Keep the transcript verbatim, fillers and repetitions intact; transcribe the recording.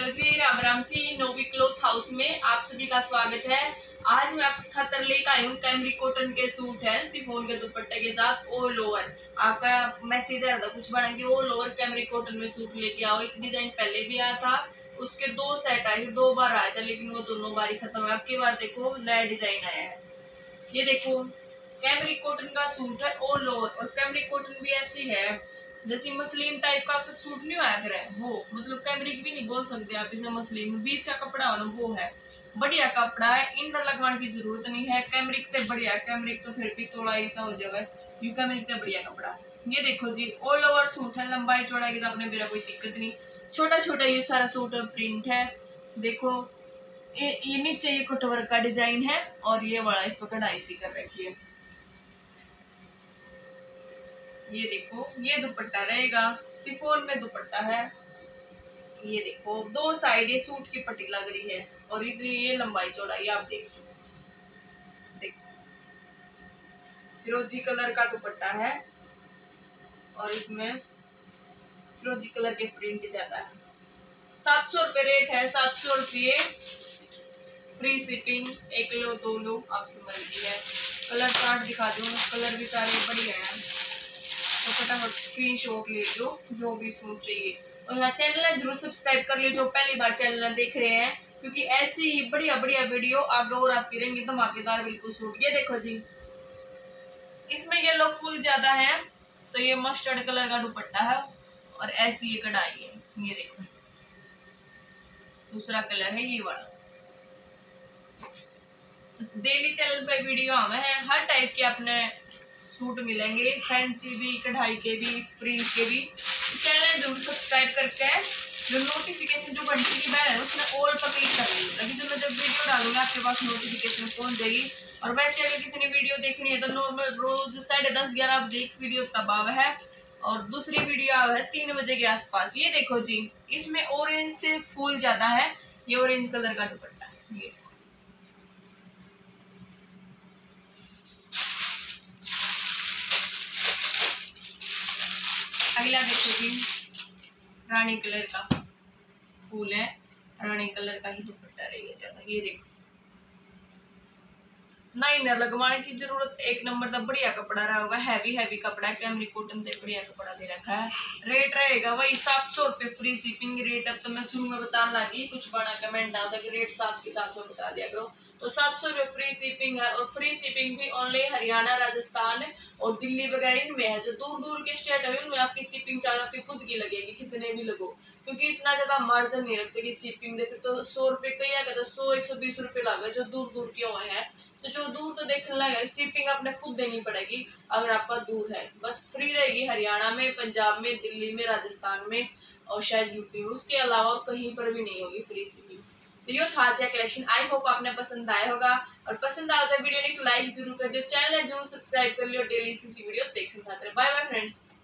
Hello जी, राम राम जी। नोवी क्लॉथ हाउस में आप सभी का स्वागत है। आज मैं आपकी खातर लेकर आई हूँ कैमरी कॉटन के सूट है शिफॉन के दुपट्टे के साथ ऑल ओवर। आपका मैसेज आया था कुछ बना कि ऑल ओवर कैमरी कॉटन में सूट लेके आओ। एक डिजाइन पहले भी आया था, उसके दो सेट आए थे, दो बार आया था, लेकिन वो दोनों बार ही खत्म है। अब की बार देखो नया डिजाइन आया है। ये देखो कैमरी कॉटन का सूट है ऑल ओवर, और कैमरी कॉटन भी ऐसी है जैसे मसलिन टाइप का सूट नहीं आया करे वो, मतलब कैमरिक भी नहीं बोल सकते आप इसे, मसलिन बीच का कपड़ा हो ना वो है। बढ़िया कपड़ा है, इनर लगवाने की जरूरत नहीं है। कैमरिक तो बढ़िया, कैमरिक तो फिर भी थोड़ा ऐसा हो जाए, यू कैमरिक तो बढ़िया कपड़ा है। ये देखो जी ऑल ओवर सूट है, लंबाई चौड़ाई की तो आपने मेरा कोई दिक्कत नहीं। छोटा छोटा ये सारा सूट प्रिंट है। देखो ये ये नीचे ये कटवर्क का डिजाइन है, और ये वाला इस पर कढ़ाई सी कर रखी है। ये देखो ये दुपट्टा रहेगा, शिफॉन में दुपट्टा है। ये देखो दो साइड ये सूट की पट्टी लग रही है, और इधर ये लंबाई चौड़ाई आप देख लो। देखो फिरोजी कलर का दुपट्टा है, और इसमें फिरोजी कलर के प्रिंट ज्यादा है। सात सौ रुपये रेट है, सात सौ रुपये फ्री शिपिंग। एक लो दो लो आपकी मर्जी है। कलर चार्ट दिखा दो, कलर भी सारे बढ़िया हैं, तो फटाफट स्क्रीन शॉट ले लो जो भी सूट चाहिए। और हाँ, चैनल जरूर सब्सक्राइब कर लो जो पहली बार चैनल देख रहे हैं, क्योंकि ऐसी ही बढ़िया बढ़िया वीडियो आगे और आपकी रहेंगी धमाकेदार बिल्कुल सूट। ये देखो जी इसमें येलो फुल ज्यादा है, तो ये मस्टर्ड कलर का दुपट्टा है, और ऐसी ये कढ़ाई है। ये देखो दूसरा कलर है ये वाला। डेली चैनल पर वीडियो हमें है, हर टाइप के अपने सूट मिलेंगे, फैंसी भी, कढ़ाई के भी, प्रिंट के भी। चैनल जरूर सब्सक्राइब करके जो नोटिफिकेशन जो घंटी की बेल है उसमें ऑल पर क्लिक कर लीजिए, ताकि जो मैं जब वीडियो डालूंगा आपके पास नोटिफिकेशन पहुंच जाएगी। और वैसे अगर किसी ने वीडियो देखनी है तो नॉर्मल रोज साढ़े दस ग्यारह बजे एक वीडियो तब आव है, और दूसरी वीडियो आव है तीन बजे के आसपास। ये देखो जी इसमें ऑरेंज से फूल ज्यादा है, ये ऑरेंज कलर का दुपट्टा है। ये अगला देखो जी रानी कलर का फूल है, रानी कलर का ही दुपट्टा रहेगा ज्यादा। ये देखो ना इनर लगवाने की जरूरत, एक नंबर का बढ़िया कपड़ा रहा होगा। हैवी हैवी कपड़ा है, कैमरी कॉटन से बढ़िया कपड़ा दे रखा है। रेट रहेगा वही सात सौ रुपये फ्री शिपिंग रेट। अब तो मैं शुरू में बताने लगी, कुछ बड़ा कमेंट आता कि रेट सात के साथ में बता दिया करो, तो सात सौ रुपये फ्री शिपिंग है। और फ्री शिपिंग भी ओनली हरियाणा, राजस्थान और दिल्ली वगैरह इनमें है। जो दूर दूर के स्टेट है उनमें आपकी शिपिंग चार्ज आपकी खुद की लगेगी, कितने भी लगो, क्योंकि इतना ज्यादा मार्जिन नहीं रखते कि शिपिंग दे। फिर तो सौ रुपये कई आगे तो सौ एक सौ बीस रुपये लगे जो दूर दूर के हुए हैं। तो जो दूर तो देखने लगे शिपिंग अपने खुद देनी पड़ेगी अगर आपका दूर है। बस फ्री रहेगी हरियाणा में, पंजाब में, दिल्ली में, राजस्थान में और शायद यूपी में। उसके अलावा और कहीं पर भी नहीं होगी फ्री शिपिंग। तो ये था आज कलेक्शन। आई होप आपने पसंद आया होगा, और पसंद आया तो वीडियो ने लाइक जरूर कर दियो, चैनल जरूर सब्सक्राइब कर लियो डेली सी वीडियो देखने खातिर। Bye bye friends.